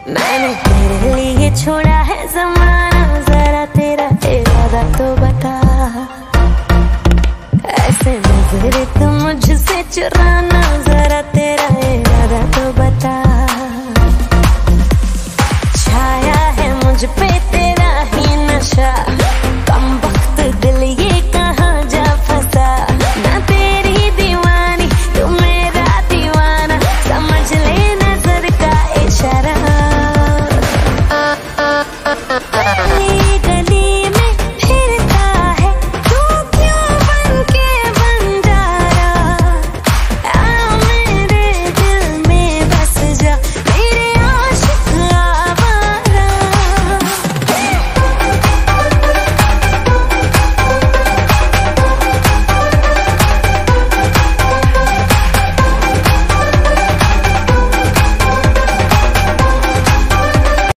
मैंने तेरे लिए छोड़ा है ज़माना, जरा तेरा इरादा तो बता। ऐसे नजरे तो मुझसे चुराना, जरा तेरा इरादा तो बता। छाया है मुझ पे